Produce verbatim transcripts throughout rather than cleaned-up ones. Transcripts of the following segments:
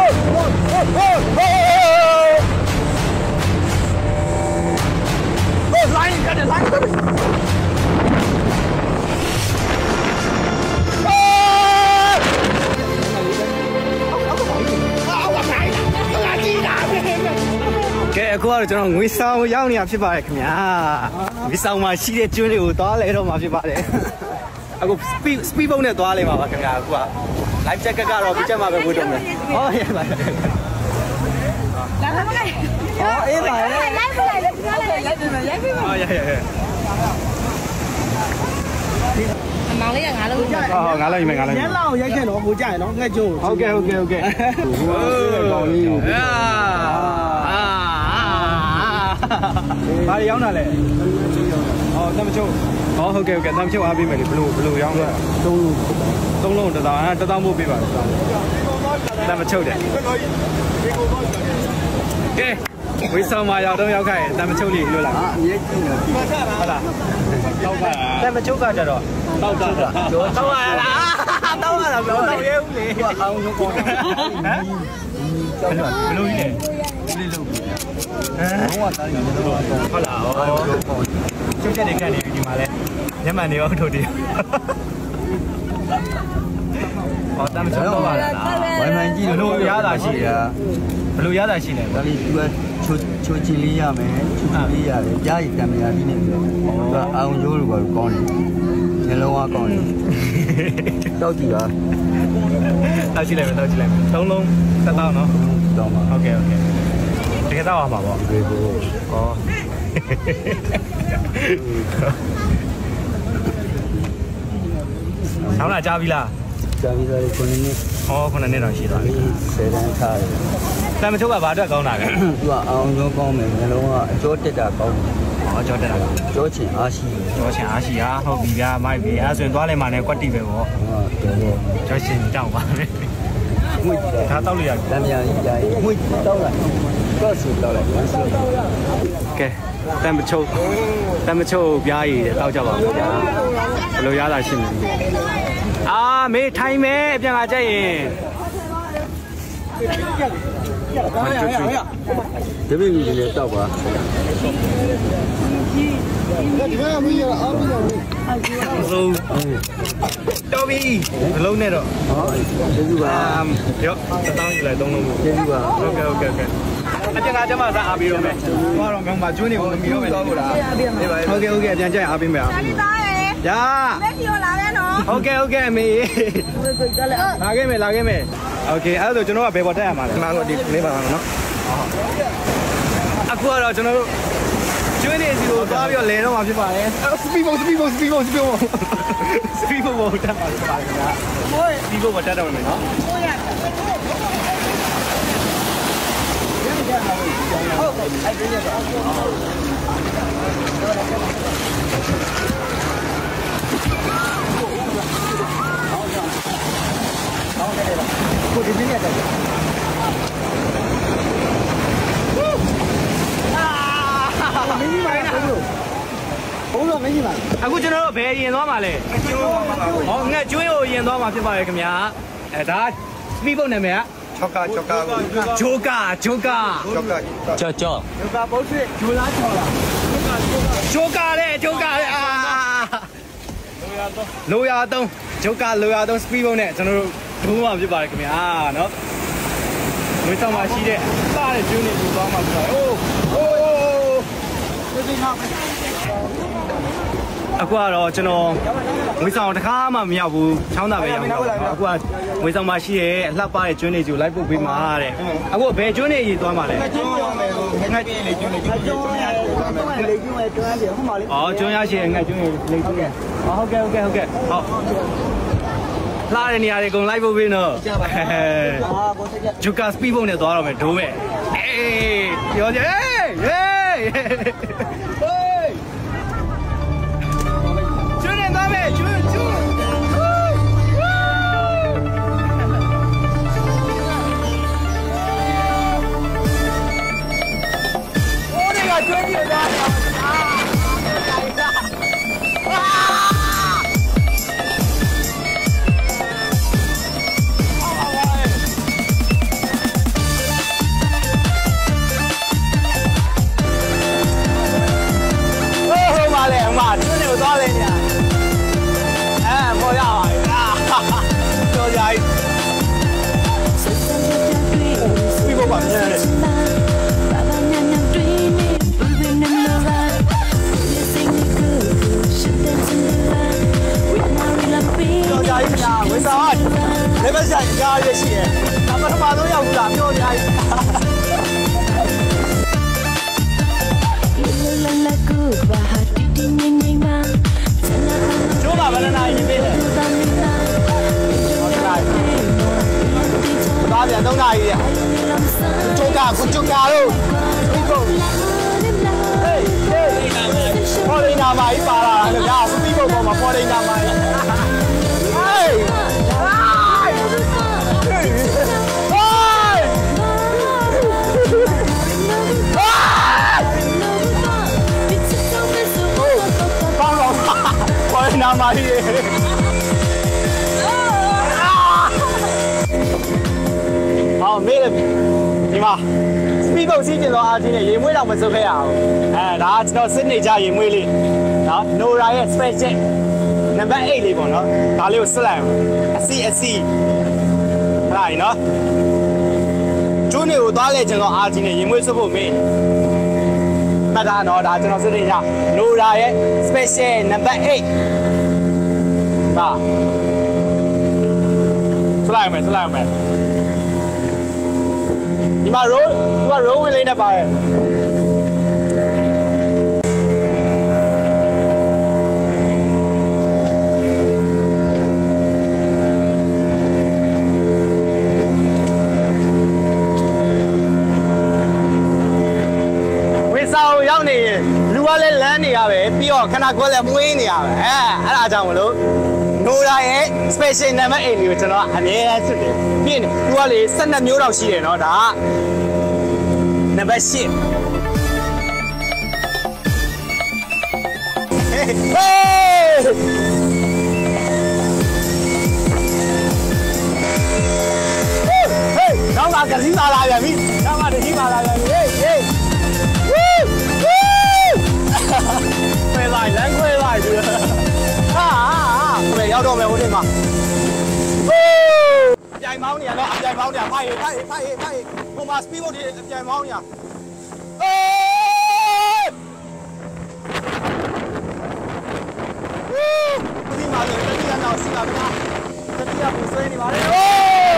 来一个的，来一个的。ကဲအခုကတော့ကျွန်တော်ငွေဆောင်ရောက်နေတာဖြစ်ပါတယ်ခင်ဗျာငွေဆောင်မှာရှိတဲ့ကျွန်းတွေကိုသွားလဲတော့မှာဖြစ်ပါတယ်အခု speed speed boat နဲ့သွားလဲမှာပါခင်ဗျာအခုက live jacket ကတော့ပြချက်မှာပဲဝတ်တော့မယ်ဟောရပါလာလာမလိုက်ဟောအေးပါလေ live လိုက်လေပြောလိုက်လိုက်ပြန်ရိုက်ပြီဟောရရရမောင်လေးကငါလုံးကြာဟောငါလုံးယူမယ်ငါလုံးညလောက်ရိုက်ခဲ့တော့ကိုကြာရနော်ငှက်ကျုံဟုတ်ကဲ့ဟုတ်ကဲ့ဟုတ်ကဲ့ဟိုကောင်လေးအာအာဘာရောင်းတာလဲဟောတမချုံဟောဟုတ်ကဲ့ဟုတ်ကဲ့တမချုံအားပေးမယ်လေဘလို့ဘလို့ရောင်းတာသုံးလုံးသုံးလုံးတစ်သောင်းအဲတစ်သောင်းပို့ပေးပါတမချုံတယ်ကဲဝေးဆောင်မှာရောက်တော့ရောက်ခဲ့တမချုံလေးလွတ်လာအရေးကြီးတယ်ဟုတ်လားတောက်ပါတမချုံကကြတော့တောက်တာတောက်ရလားတောက်ရလားပြောတော့ရဲဦးလေအောင်လို့ကောဟမ်ဘလို့ကြီးလဲလေးလုံးဟမ်ဘောတာရီဟုတ်လားကျုပ်ချက်နေကန်နေဒီမှာလဲညမှန်နေရောထုတ်တယ်ဟောတမ်းချတော့ပါလားဝိုင်းမှန်ကြည့်လို့ရတာရှိတာဘလို့ရတာရှိလဲဒါလေးသူကချိုချိုချီလေးရမယ်ချိုချီလေးရတယ်ကြားရည်တံမြာပြီးနေပြီသူကအောင်ရိုးလိုပါကောင်းတယ်ညလုံးဝကောင်းတယ်တောက်ကြည့်ပါတောက်ကြည့်လိုက်မယ်တောက်ကြည့်လိုက်မယ်သုံးလုံးသက်တော့နော်တော့ပါโอเคโอเคတကယ်တော့ပါပေါ့ဒီကိုဟောဆောင်းလာကြားပြီလားကြားပြီလားခုနှစ်နှစ်ဟောခုနှစ်နှစ်တော့ရှိသွားပြီဆယ်တန်းထားတယ်တမ်းမချုပ်ကဘာအတွက်ကောင်းတာလဲသူကအောင်ရောကောင်းမယ်မျိုးလုံးကအကျော်တက်တာကောင်းတယ်ဟောကျော်တက်တာကျော်ချင်အားရှိကျော်ချင်အားရှိဟာဟုတ်ပြီဗျာမိုက်ပြီအဲဆိုရင်သွားလဲမှာနဲ့ကွက်တီပဲပေါ့ဟုတ်တယ်ကျော်ချင်တောက်ပါမယ်ငွေဒါတောက်လို့ရတယ်လမ်းမြန်ကြီးကြာရင်ငွေတောက်လိုက်တော့ဆူတောက်လိုက်ဆူကဲတမ်းမချုပ်တမ်းမချုပ်ပြားရည်တောက်ကြပါဦးဗျာဘယ်လိုရတာရှိမလဲအာမေးထိုင်မယ်အပြန်လာကြရင်ဒီဘက်ကြီးလည်းတောက်ပါဒီဘက်မီးရအောင်ပြီးတော့ဆုံးတော်ပြီဘလုံးနဲ့တော့ဟောကျေးဇူးပါရောတောင်းယူလိုက်သုံးလုံးကျေးဇူးပါဟုတ်ကဲ့ဟုတ်ကဲ့ဟုတ်ကဲ့အပြန်လာကြမှာစားအားပေးတော့မယ်သွားတော့ကောင်မကျွန်းနေကိုမမီတော့မယ်ဟုတ်ကဲ့ဟုတ်ကဲ့အပြန်ကြရင်အားပေးမယ်ရာလက်ပြောလာမယ်နော်ဟုတ်ကဲ့ဟုတ်ကဲ့အမေလာခဲ့မယ်လာခဲ့မယ်โอเคအဲ့ဒါဆိုကျွန်တော်ကဘယ်ပေါ်တက်ရမှာလဲမှန်တော့ဒီလေးပါမှာနော်အခုကတော့ကျွန်တော်တို့ကျွေးနေစီကိုသွားပြီးတော့လဲတော့မှာဖြစ်ပါတယ်စပီဘုံစပီဘုံစပီဘုံစပီဘုံစပီဘုံပေါ်တက်ပါလို့ပါတယ်ခင်ဗျာဟိုစပီဘုံပေါ်တက်တော့မယ်နော်ဟုတ်ရဟုတ်အဲ့ဒီကိုဒီနေ့တက်တယ်အာမင်းကြီးပါလားဘုံတော့မင်းကြီးပါအခုကျွန်တော်တို့ဘယ်ရင်သွားမှာလဲကျွန်းဟောငှက်ကျွန်းကိုရင်သွားမှာဖြစ်ပါတယ်ခင်ဗျာအဲဒါစပီးဘုတ်နာမည်ကချောကာချောကာဂျိုကာဂျိုကာချောချောဂျိုကာဘုတ်စစ်ဂျိုလာချောလာဂျိုကာတဲ့ဂျိုကာတဲ့အာလိုရာသုံးဂျိုကာလိုရာသုံးစပီးဘုတ်နဲ့ကျွန်တော်တို့ဒုံးမှာဖြစ်ပါတယ်ခင်ဗျာနော်ငွေဆောင်မှာရှိတဲ့စားတဲ့ကျွန်းတွေကိုသွားမှာဆိုတော့အိုးအိုးအခုကတော့ကျွန်တော်ငွေဆောင်တစ်ခါမှမရောက်ဘူးချောင်းသာပဲရောက်တော့အခုကငွေဆောင်မှာရှိရဲ့အလှပတဲ့ကျွန်းတွေကိုလိုက်ပုတ်ပေးမှာတဲ့အခုဘယ်ကျွန်းတွေကြီးသွားမှာလဲကျွန်းရမယ်ငှက်ကျွန်းလေးကျွန်းလေးကျွန်းလေးကျွန်းရလေးကျွန်းလေးကျွန်းရဟုတ်ပါလေအော်ကျွန်းရရှိငှက်ကျွန်းလေးလေးကျွန်းရဟုတ်ကဲ့ဟုတ်ကဲ့ဟုတ်ကဲ့ဟုတ်လာတဲ့နေရာတွေကုန်လိုက်ဖို့ပေးနော်ဂျူကာစပီးဘုံနဲ့သွားတော့မယ်ဒိုးမဲ့အေးပြောကြဟေးဟေးဟေးကျွန်းနေသွားမယ်ကျွန်းကျွန်းโอ้นี่ก็ကျွန်းကြီးသွားတယ်ပြန်သုံးနာရီကျုပ်ကကိုကျုပ်ကတော့ဒီကိုဟေးဟေးပေါ်ရင်းနာမိုင်းပါလာတယ်ဗျာစပီးဘုတ်ပေါ်မှာပေါ်ရင်းနာမိုင်းဟေးဟေးနာမကြီးဟောမေးတယ်ဒီမှာစပီးဘုတ်စီးကျင်သောအားကြီးနဲ့ရေမွေးတော့မစုပ်ခဲ့ရအောင်အဲဒါကကျွန်တော်စစ်နေကြရေမွေးလေးနော်နိုရာရဲ့ special နံပါတ်eightလေးပေါ့နော်ဒါလေးကိုစစ်လိုက်အောင်အစီအစီဟလာနော်ကျိုးနေကိုသွားလဲကျင်သောအားကြီးနဲ့ရေမွေးစုပ်ဖို့မေးမှတ်သားနော်ဒါကျွန်တော်စစ်နေကြနိုရာရဲ့ special နံပါတ်eightပါစလိုက်မယ်စလိုက်မယ်ဒီမှာ roll ဒီမှာ roll ဝင်လေးနဲ့ပါရဲ့ဝေစာကိုရောက်နေရင်လူကလည်းလမ်းနေရပဲပြီးတော့ခဏကွက်လည်းမွေးနေရပဲအဲအဲ့ဒါကြောင့်မလို့နိုရာရဲ့ special number eight ကိုကျွန်တော်အမြဲတမ်းစစ်တယ်ပြီးရင်သူကလေtwelveမျိုးတော့ရှိတယ်เนาะဒါက number eight ဟေးဟေးဟေးတော့ကကစီးပါလာပြန်ပြီတော့ကတကြီးပါလာပြန်ပြီဟေးဟေးဝူးဝူးခွဲလိုက်လမ်းခွဲလိုက်ပြီဟာဘယ်ရောက်တော့မယ်ဟိုဒီမှာဟိုးအပြိုင်မောင်းနေရတော့အပြိုင်မောင်းနေရဖိုက်ဖိုက်ဖိုက်ဖိုက်ဟိုမှာစပီးဘုတ်ဒီအပြိုင်မောင်းနေရအေးဝူးဒီမှာလည်းတတိယနောက်စီလာဗျာတတိယကိုဆွဲနေပါလေဟိုး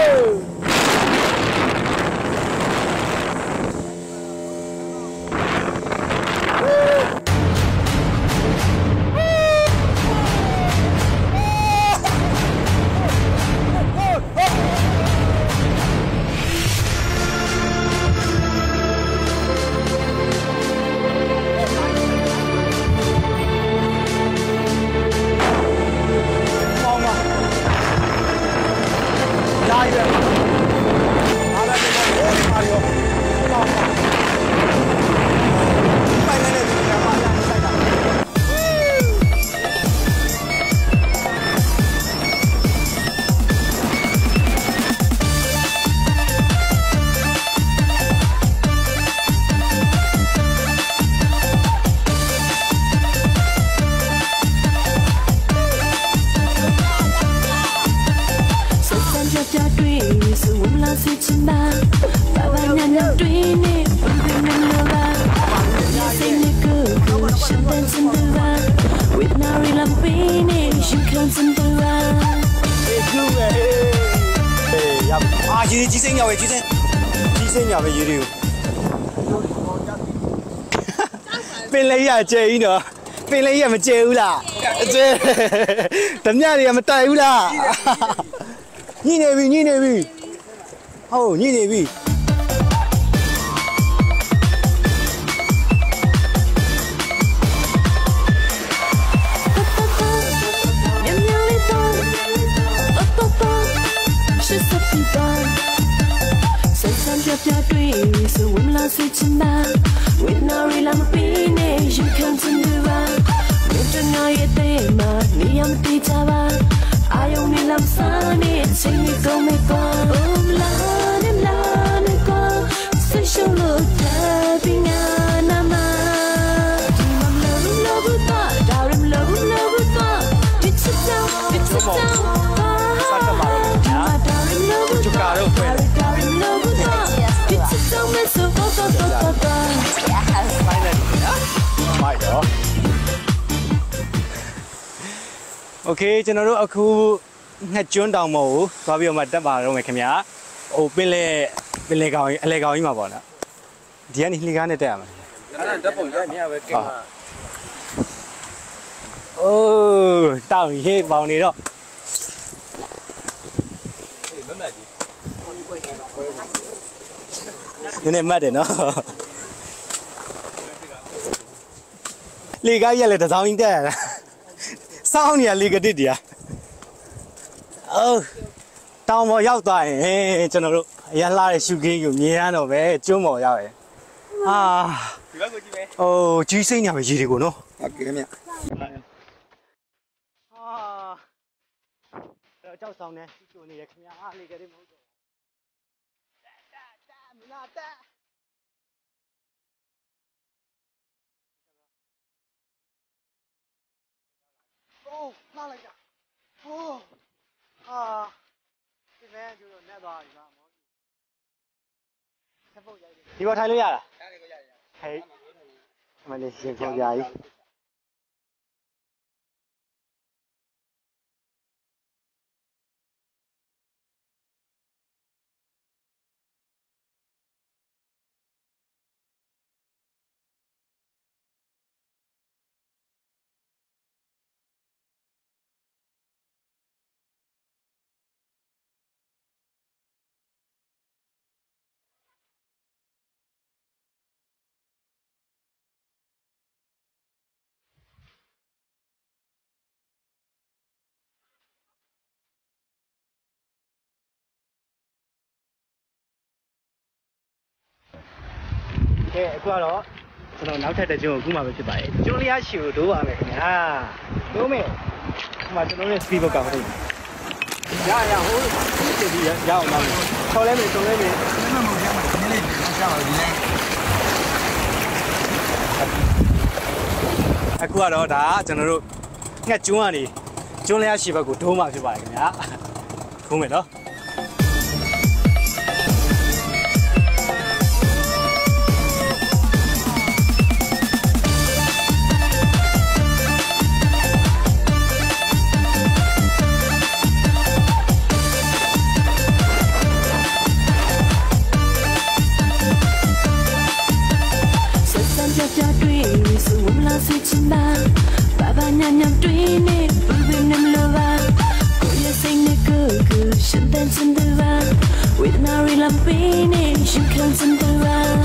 啊，鱼鸡生鸟喂，鸡生，雞生鳥喂魚料。邊你啊借呢？邊你係咪借啦？借，點解你係咪帶啦？你那邊，你那邊，哦，你那邊。So when I say to me, with no real I'm being you come to the one. You know you think my me I'm the java. I only love sunny, take me go me go. Oh, la la la go. So show look tapping on a man. I'm love, love with that. I'm love, love with that. It's a down, it's a down. Okay, ကျွန်တော်တို့အခုငှက်ကျွန်းတောင်မို့သွားပြီးတော့မှတက်ပါတော့မယ်ခင်ဗျာဟိုပင်လေပင်လေကောင်အလေကောင်ကြီးမှာပေါ့နော်ဒီကနေလှီကားနဲ့တက်ရမှာအဲ့ဒါတက်ပုံရမြပဲကင်ပါအိုးတောင်ရေးပေါင်နေတော့ဟေးမမကြီးနည်းနည်းမှတ်တယ်နော်လေကားကြီးလည်းတစ်စောင်းကြီးတက်ရတာစောင်းနေရလေကတစ်တရားအိုးတောင်ပေါ်ရောက်သွားရင်ကျွန်တော်တို့အရလှတဲ့ရှုခင်းကိုမြင်ရတော့ပဲကျွန်းပေါ်ရောက်ရင်အာဒီဘက်ကိုကြည့်မယ်အိုးကြီးစိမ့်နေပါရေတွေကိုနော်ဟုတ်ကဲ့ခင်ဗျာအာကြောက်ဆောင်နေကျိုးနေရခင်ဗျာလေကလေးမဟုတ်တော့တက်တက်တက်မနာတက်โอ้มาလိုက်တာโอ้အာဒီမဲကျိုးတော့နဲ့သွားပြီကွာမောဆက်ဖို့ရိုက်တယ်ဒီပေါ်ထိုင်လို့ရလားရတယ်ကိုရတယ်ဟေးမလေးရှင်ခေါ်ကြကြီးကဲအခုကတော့ကျွန်တော်နောက်ထပ်တစ်ကျုံကိုအခုမှပဲဖြစ်ပါတယ်ကျုံလျားရှီကိုဒိုးပါမယ်ခင်ဗျာဒိုးမယ်ဒီမှာကျွန်တော်ရဲ့ speed book ကဟုတ်ရရဟိုဒီဒီရအောင်ပါမယ်ခေါ်လဲမယ်စုံလဲမယ်ဒီမှာမဟုတ်ကြမှာနည်းလေးကြားပါဒီလဲအခုကတော့ဒါကျွန်တော်တို့ငှက်ကျုံကနေကျုံလျားရှီဘက်ကိုဒိုးမှဖြစ်ပါတယ်ခင်ဗျာခုံးမယ်နော် With Mary Lampini, she comes in the round.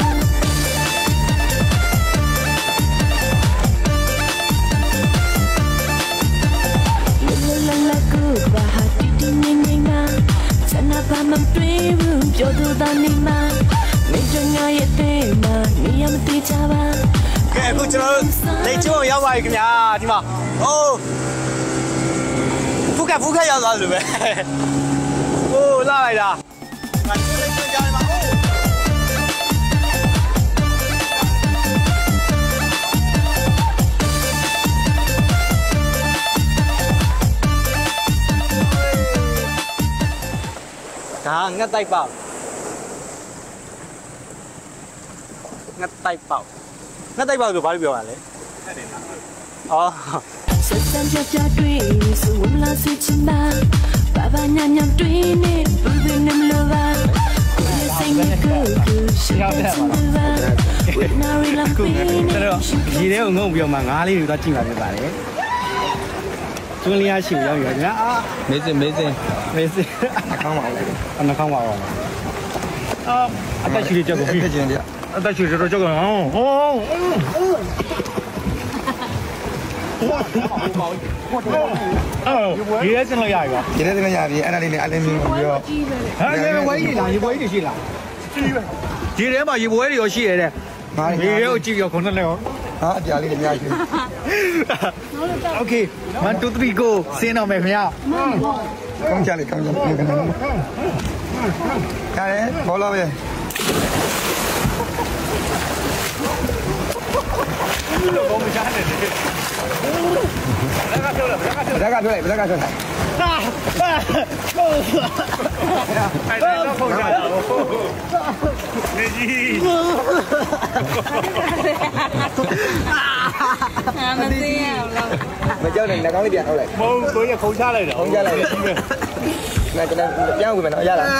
La la la la, good, but how did you name me now? Sana pa mam three room, jodo da ni ma. Major nga ye te ma, ni am ti chaba. Okay,အခုကျွန်တော်လေချိုးရောက်ပါပြီခင်ဗျာဒီမှာအိုးဖူးကဖူးကရောက်သွားလို့ပဲအိုးလာလိုက်တာငါချိုးလေးချိုးကြရမှာအိုးဒါငှက်တိုက်ပေါက်ငှက်တိုက်ပေါက်ငှက်တိုက်ပေါက်ဆိုဘာလို့ပြောရလဲအော်ဆက်စံပြပြတွေ့ဆိုဝင်လာစီချင်တာဘာဘာညညတွေ့နေဘယ်ဘယ်နဲ့မလို့ပါကိုယ်စိတ်နဲ့ကိုယ်ကိုရှင်းတယ်ပါဝိနာရီလာပင်းတော့ဒီလေးကိုငုံပြီးတော့မှငါးလေးတွေတော့ကြည့်ပါပြပါလေကျွန်းလျားရှိရောက်ရောညာအာမေးစင်မေးစင်မေးစင်နှခေါင်းပါဦးနှခေါင်းပါဦးအာအသက်ရှိကြကိုပြီးကျင်တယ်အသက်ရှိတော့ကြောက်အောင်ဟောအော်ရေစင်လို့ရပြီရေစင်လို့ရပြီအဲ့ဒါလေးနဲ့အလင်းမျိုးပြောဟာရေဝဲကြီးလားရေဝဲကြီးရှိလားရှိပဲဒီထဲမှာရေဝဲတွေရောရှိရတဲ့ရေရောကြည့်ရောခုနလည်းရောဟာအပြားလေးတွေအများကြီးโอเคone two three go စင်းတော့မယ်ခင်ဗျာကောင်းချလိုက်ကောင်းချလိုက်ခဏခဏကားရဲဘောလုံးပဲဒီလိုကောင်းချတယ်ဘယ်ကပြောလဲဘယ်ကပြောလဲဘယ်ကပြောလဲဘယ်ကပြောလဲဟာအဲ့ဒါတော့ပုံကြတာနေကြီးအာမသိရအောင်မကြောက်နဲ့ငါကောင်းလေးပြန်ထုတ်လိုက်မဟုတ်ကိုရခုံချလိုက်တယ်ခုံချလိုက်တယ်ငါကျွန်တော်ပြန်ဝင်မယ်နော်ရလား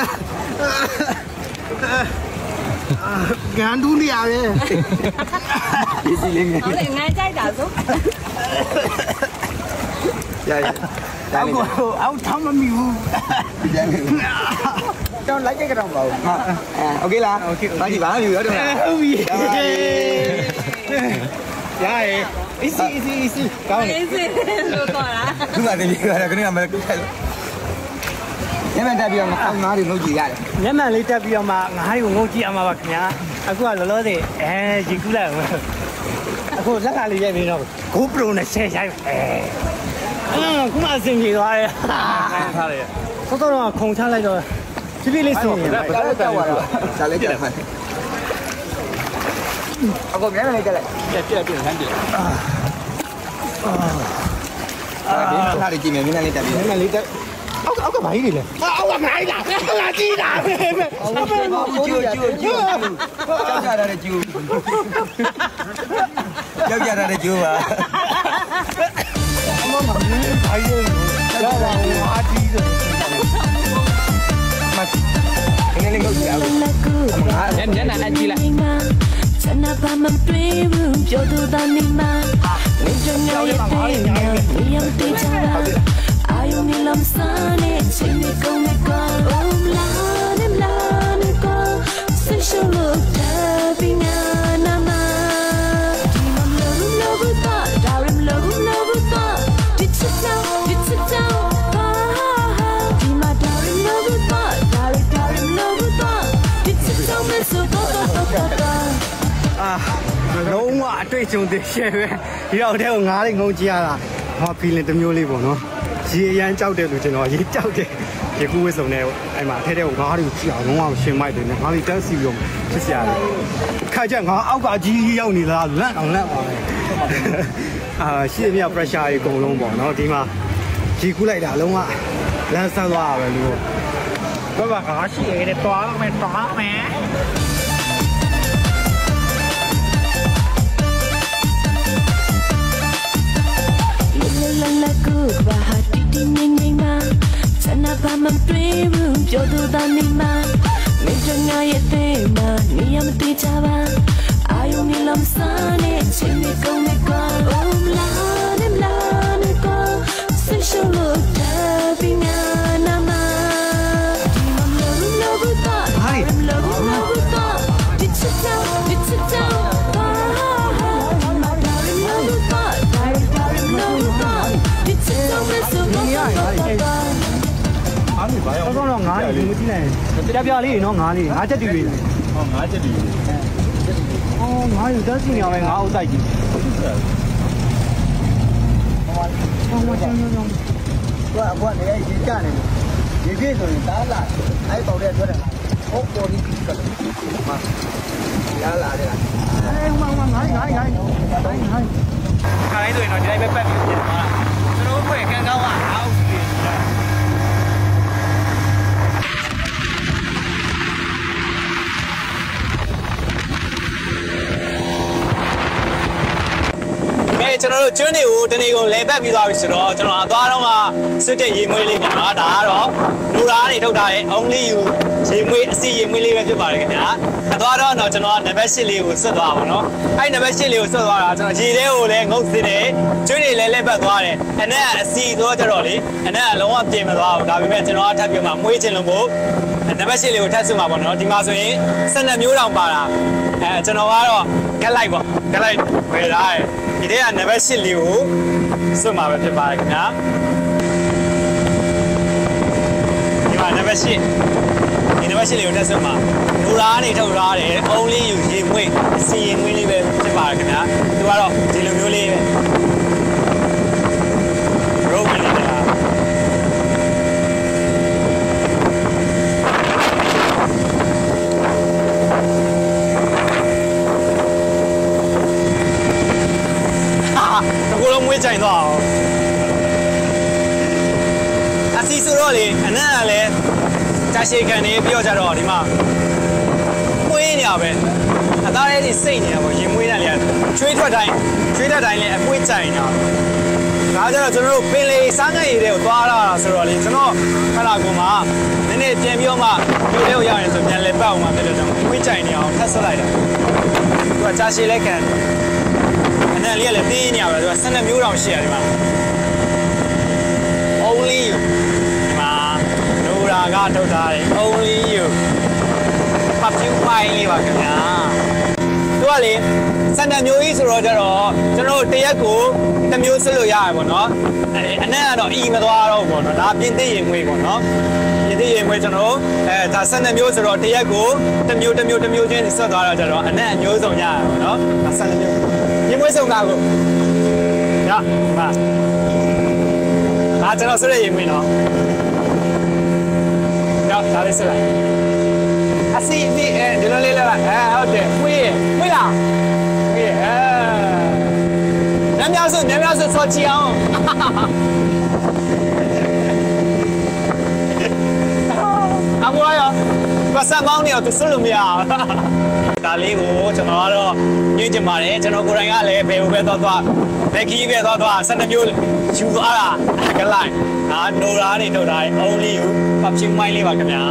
ကန်တူးနေရတယ်ဒီစီလေးငယ်ဟုတ်လေငါကြိုက်တာဆိုရရအောက်ကိုအောက်ထောင်းမမီဘူးပြန်တော့လိုက်ကြတော့မပါဘူးဟာโอเคလားโอเคဘာကြီးဘာယူရတော့လားဟုတ်ပြီရတယ် easy easy easy ကောင်းတယ် easy လို့ခေါ်တာခုမှတည်းပြောတာခဏမှမထိုက်လို့ညမတက်ပြီးတော့ငါးတွေငုတ်ကြည့်ရတယ်ညမလေးတက်ပြီးတော့မှငါးတွေကိုငုတ်ကြည့်အောင်ပါခင်ဗျာအခုကလောလောဆယ်အဲရေကူးလိုက်အောင်အခုလက်ကလေးရိုက်ပြီးတော့ GoPro နဲ့ share ရိုက်အဲအာခုမှအစင်ပြေသွားတယ်ထားတယ်စောစောတော့ခုံချလိုက်တော့ဖြည်းဖြည်းလေးစင်နေတာဒါလည်းတက်သွားတာဒါလည်းတက်သွားအခုမြန်မြန်လေးတက်လိုက်ပြက်ပြက်ပြက်ဟန်ပြက်အာအာဒီမှာထားကြည့်မယ်မြန်မြန်လေးတက်ပြီးမြန်မြန်လေးတက်အောက်အောက်ကဘာကြီးလဲအောက်ကဘာကြီးလားအောက်ကကြီးတာပဲအောက်ကကျိုးကျိုးကျိုးကြောက်ကြတာတဲ့ကျိုးကြောက်ကြတာတဲ့ကျိုးပါအမမမင်းဘာကြီးလဲကြောက်တာဟာကြီးတယ်မငယ်လေးကိုကြောက်ညညနာအကြီးလားฉันน่ะพามันတွေ့ဘူးပြောသူတန်းနေမှာငင်းကြညရဲ့တဲ့နေရတဲ့ချာအာယုန်လမ်းစားနေချင်းနေကုန်နေကောအုံးလာနေလာနေကောဆွေးရှုံးလို့တဲ့ပညာနာမဒီမလို့လို့ဘူးတော့ဒါရမလို့လို့ဘူးတော့ဒီချစ်တော့ဒီချစ်တော့ဒီမဒါရမလို့ဘူးတော့ဒါရဒါရမလို့ဘူးတော့ဒီချစ်တော့မဆိုတော့တော့အာလုံးဝအတွေ့အကြုံတွေရှယ်ပဲဒီတော့တဲ့ကိုငားလေးငုံကြည့်ရတာဟော feeling တစ်မျိုးလေးပေါ့နော်ရေအရန်ကြောက်တယ်လို့ကျွန်တော်ရေကြောက်တယ်ရေကူးဝစ်စုံနဲ့အဲ့မှာထဲထဲကိုငားတွေကိုကြည့်အောင်လုံးဝရှင်းမိုက်တယ်နဲ့ငားလေးတန်းစီပြီးတော့ဖြစ်စရာလေခါကျငါအောက်ကကြီးရောက်နေလားလန့်အောင်လန့်အောင်အာရှေ့မြောက် pressure တွေအကုန်လုံးပေါ့နော်ဒီမှာရေကူးလိုက်တာလုံးဝလမ်းဆန်းသွားတာပဲလို့ဘာဘာငါရှိရတဲ့တွားမယ်တွားမယ်la la ku ba ha ti ti ning ning ma chana ba mam twi ru pyo tu da ni ma me janya ye te ma ni ya ma ti cha ba ayu ni lam sa ne chin ni kong me ko om la ne la ne ko se sho lo ta pi na na ma ti mam lo lo bu ta mam lo lo bu ta ti cha cha ti cha chaအားမပါရောတော့တော့ငါးလေးမကြည့်နိုင်ပြပြလေးနော်ငါးလေးငါးချက်တူလေးဟောငါးချက်တူအော်ငါးယူတက်စီနေအောင်ပဲငါးအုပ်တိုက်ကြည့်ဟောဟောဟောချောင်းချောင်းဘာဘာနေရေကြနေရေပြည့်ဆိုရင်တားလာအဲ့ပေါက်တဲ့ထွက်တယ်ဟောပေါ်ဒီကတ်မှာရလာတယ်အဲဟောဟောငါးငါးငါးငါးငါးခိုင်းဆိုရင်တော့ဒီတိုင်းပဲပတ်ပြီးပြင်သွားတာကျွန်တော်ဘွဲကန်ကောင်းကအောက်ကြီးကျွန်တော်တို့ကျွန်းတွေကိုတနေ့ကုန်လဲပတ်ပြီးသွားပြီဆိုတော့ကျွန်တော်အသွားတော့မှစစ်တဲ့ရေမွေးလေးညမှာဒါကတော့လူသားတွေထုတ်ထားတဲ့ only you ရေမွေးအစီရေမွေးလေးပဲဖြစ်ပါတယ်ခင်ဗျာအသွားတော့တော့ကျွန်တော်နံပါတ်၈လေးကိုဆွတ်သွားပါတော့အဲ့နံပါတ်၈လေးကိုဆွတ်သွားတာကျွန်တော်ရေထဲကိုလည်းငုတ်စစ်တယ်ကျွန်းတွေလည်းလဲပတ်သွားတယ်အနက်အစီဆိုတော့ကြတော့လေအနက်ကလုံးဝပြင်မသွားဘူးဒါပေမဲ့ကျွန်တော်ကထပ်ပြမှာမွေးခြင်းလို့မို့နံပါတ်၈လေးကိုထပ်ဆွတ်မှာပေါ့နော်ဒီမှာဆိုရင်၁၂မျိုးတောင်ပါတာအဲကျွန်တော်ကတော့ကက်လိုက်ပေါ့ကက်လိုက်ဝယ်ထားတယ်ဒီထဲကနံပါတ်၈လေးကိုစွတ်မှာပဲဖြစ်ပါတယ်ခင်ဗျာဒီမှာနံပါတ်၈ဒီနံပါတ်၈လေးကိုတက်စွတ်မှာလူသားနေထုတ်ထားတယ် only you ရေမွေးအစီရေမွေးလေးပဲဖြစ်ပါတယ်ခင်ဗျာသူကတော့ဒီလိုမျိုးလေးပဲရိုးမနေလားကြိုင်သွားအောင်အစီဆိုတော့လေအနက်ကလည်းတာရှည်ခံနေပြောကြတော့ဒီမှာမွေးနေရပဲအသားလေးတွေစိတ်နေတာပေါ့ရင်မွေးတယ်လေချွေးထွက်တိုင်းချွေးထွက်တိုင်းလည်းအပွေးကြိုင်နေတာဒါကြတော့ကျွန်တော်တို့ပင်လေစားငတ်ရည်တွေကိုသွားလာတာဆိုတော့လေကျွန်တော်ခလာကောင်မှာနည်းနည်းပြန်ပြီးတော့မှမြို့ထဲကိုရောက်ရင်ဆိုပြန်လဲပတ်အောင်မှဖြစ်တော့ကျွန်တော်အပွေးကြိုင်နေအောင်ထပ်ဆက်လိုက်တာသူကတာရှည်လက်ခံအနက်လေးကလည်းတင်းနေရပါသူက၁၂မျိုးတောင်ရှိရတယ်ဒီမှာ only you ဒီမှာနိုရာကထုတ်ထားတယ် only you ပပျူမိုင်းလေးပါခင်ဗျာသူကလေစံတမျိုးကြီးဆိုတော့ကျတော့ကျွန်တော်တရက်ကိုတစ်မျိုးစစ်လို့ရရပါတော့အဲအနက်ကတော့အီမသွားတော့ပေါ့နော်ဒါပြင်သစ်ရင်ငွေပေါ့နော်ပြင်သစ်ရင်ငွေကျွန်တော်အဲဒါစံတမျိုးဆိုတော့တရက်ကိုတစ်မျိုးတစ်မျိုးတစ်မျိုးချင်းဆက်သွားတော့ကျတော့အနက်အမျိုးစုံရရပါတော့ဒါစံတမျိုးရင်ငွေစုံတာကိုရပါဒါကျွန်တော်ဆိုရရင်ငွေနော်ရဒါလေးစလိုက်အစီအစီအဲဒီလိုလေးလာအဲဟုတ်တယ်ဝေးဝေးလားဝေးအဲညများစုညများစုဆောချီအောင်အမွားရောပတ်စံမောင်းနေတော့သူဆွလို့မရအောင်ဒါလေးကိုကျွန်တော်ကတော့ညှိချင်ပါတယ်ကျွန်တော်ကိုယ်တိုင်ကလည်းဘယ်လိုပဲသွားသွားလက်ခီးပဲသွားသွားစက်မျိုးယူသွားတာကလိုက်ဒါနိုရာနေထုတ်တာ only you ပပျူမိုင်းလေးပါခင်ဗျာ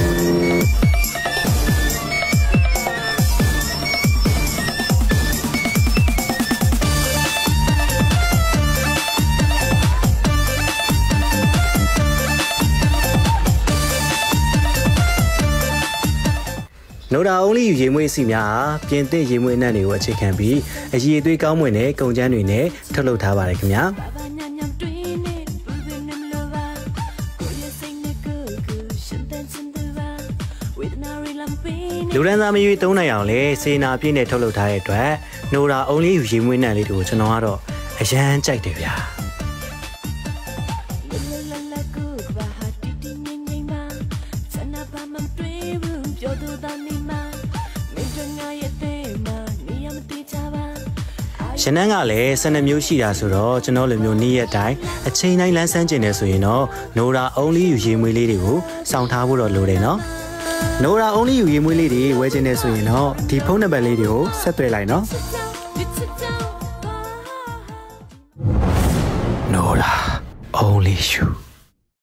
နိုရာ only ရေမွေးစီများပြင်သစ်ရေမွေးနှံ့တွေကိုအခြေခံပြီးအရည်အသွေးကောင်းမွန်တဲ့ကုန်ကျန်းတွေနဲ့ထုတ်လုပ်ထားပါတယ်ခင်ဗျာလူရန်သားမရွေးသုံးနိုင်အောင်လဲစေနာပြည့်နဲ့ထုတ်လုပ်ထားတဲ့အတွက်နိုရာ only ရေမွေးနှံ့လေးတွေကိုကျွန်တော်ကတော့အရန်ကြိုက်တယ်ဗျာရှင်နန်းကလည်းစနေမျိုးရှိတာဆိုတော့ကျွန်တော်လိုမျိုးနေ့ရက်တိုင်းအချိန်တိုင်းလမ်းဆန်းကျင်နေဆိုရင်တော့နိုရာ only ယူရေမွေးလေးတွေကိုစောင့်ထားဖို့တော့လိုတယ်နော်နိုရာ only ယူရေမွေးလေးတွေဝယ်ချင်နေဆိုရင်တော့ဒီဖုန်းနံပါတ်လေးတွေကိုဆက်သွယ်လိုက်နော်နိုရာ only you